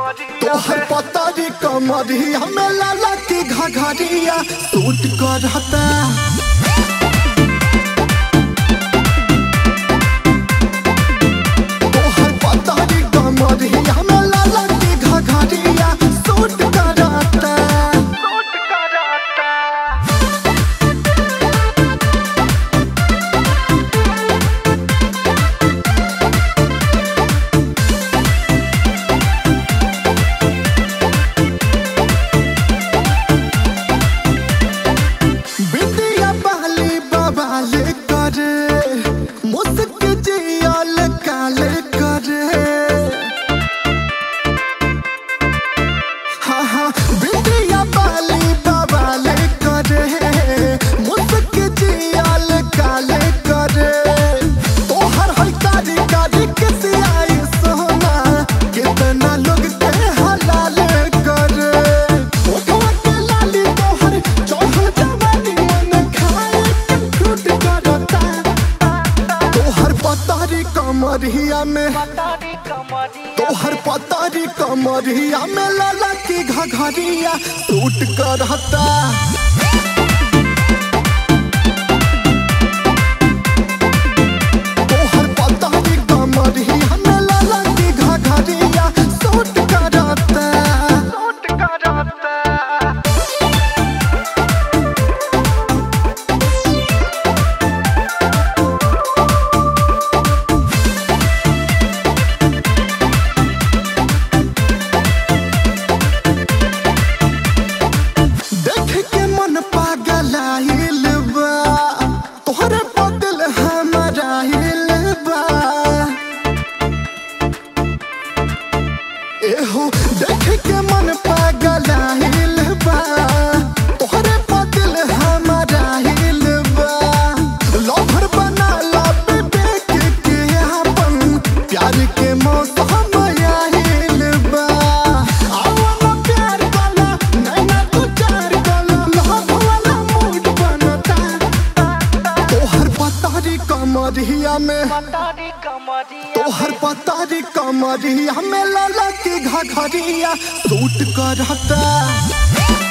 तोहर पतरी कमरिया में लाला की घघरिया सूट करता। तोहर पतरी कमरिया में लाला की घघरिया सूट करता। तोहर पतरी कमरिया में लाला की घघरिया सूट करता। तोहर पतरी कमरिया में लाला की घघरिया सूट करता। देख के मन पागल आइल बा तोहरे बदल हमारा हिल बा। लवर बना ला बेबेक के अपन प्यार के मौसम आइल बा। आवा प्यार वाला नैना तू चार वाला लव वाला मूड बनता। तोहर पतरी कमरिया में तोहर पतरी कमरिया में लाला की घघरिया सूट करता।